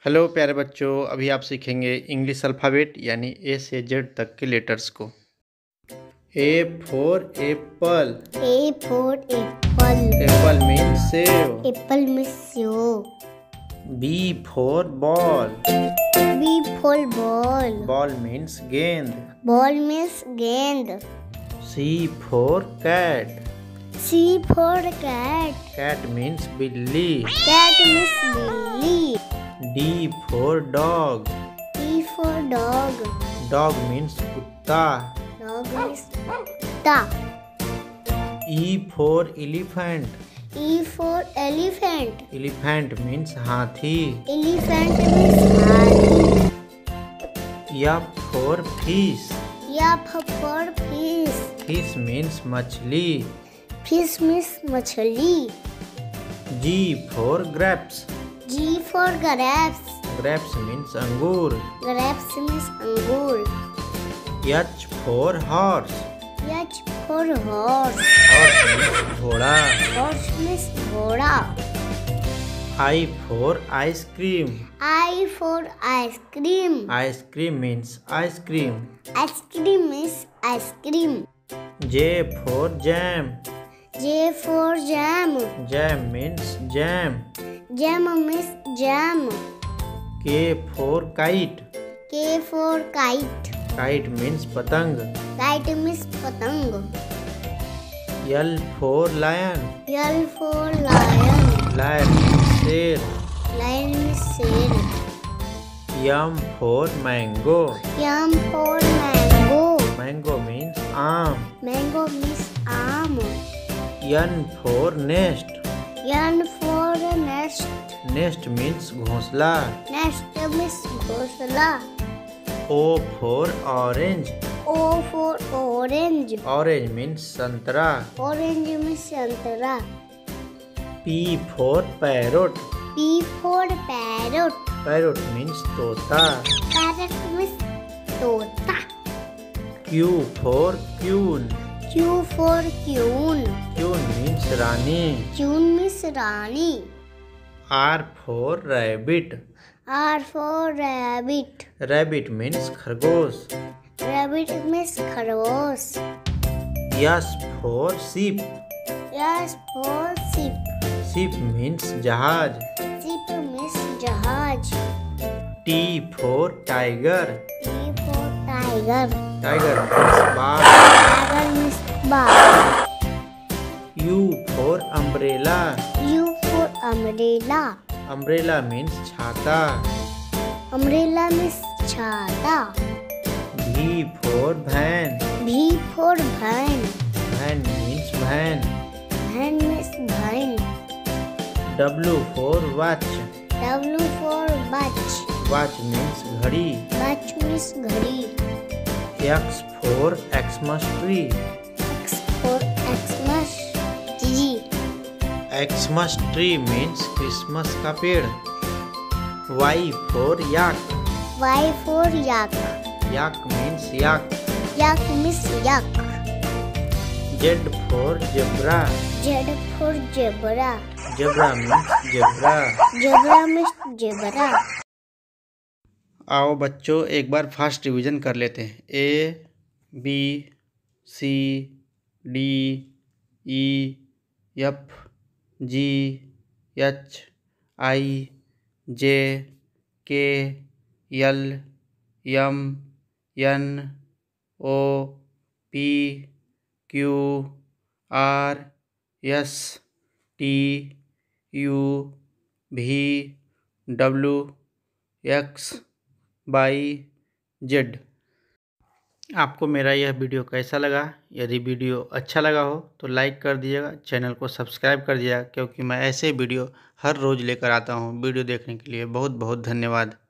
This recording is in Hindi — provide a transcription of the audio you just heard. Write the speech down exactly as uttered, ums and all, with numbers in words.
हेलो प्यारे बच्चों, अभी आप सीखेंगे इंग्लिश अल्फ़ाबेट यानी ए से जेड तक के लेटर्स को। A for apple. A for apple. Apple means सेव। Apple means sew. B for ball. B for ball. Ball means गेंद। Ball means गेंद. C for cat. C for cat. Cat means बिल्ली। Cat means बिल्ली. D for dog. D for dog. Dog means कुत्ता। Dog means कुत्ता. E for elephant. E for elephant. Elephant means हाथी। Elephant means हाथी. F for fish. F for fish. Fish means मछली। Fish means मछली. G for grapes. G for grapes. Grapes means अंगूर। Grapes means अंगूर. H for horse. H for horse. Horse means घोड़ा। Horse means घोड़ा. I for ice cream. I for ice cream. Ice cream means ice cream. Ice cream means ice cream. J for jam. J for jam. Jam means jam. Jam means jam. K for kite. K for kite. Kite means पतंग। Kite means पतंग. L for lion. L for lion. Lion means शेर। Lion means शेर. M for mango. M for mango. Mango means आम। Mango means आम. N for nest. N for nest. Nest means घोंसला। Nest means घोंसला. O for orange. O for orange. Orange means संतरा। Orange means संतरा. P for parrot. P for parrot. Parrot means तोता। Parrot means तोता. Q for queen. Q for queen. Queen means रानी। Queen means Rani. R for rabbit. R for rabbit. Rabbit means खरगोश। Rabbit means खरगोश. S for ship. S for ship. Ship means जहाज। Ship means जहाज. T for tiger. T for tiger. Tiger means बाघ। Tiger means बाघ. U for umbrella. U for umbrella. Umbrella means छाता। Umbrella means छाता. V for van. V for van. Van means van. Van means van. W for watch. W for watch. Watch means घड़ी। Watch means घड़ी. X for Xmas tree. X for Xmas. G. Xmas tree means Christmas का पेड़। Y for yak. Y for yak. Yak means yak. Yak means yak. Z for zebra. Z for zebra. Zebra means zebra. Zebra means zebra. आओ बच्चों, एक बार फास्ट रिवीजन कर लेते हैं। A B C D E F G H I J K L M N O P Q R S T U V W X Y Z. आपको मेरा यह वीडियो कैसा लगा? यदि वीडियो अच्छा लगा हो तो लाइक कर दीजिएगा, चैनल को सब्सक्राइब कर दीजिएगा, क्योंकि मैं ऐसे वीडियो हर रोज़ लेकर आता हूँ। वीडियो देखने के लिए बहुत बहुत धन्यवाद।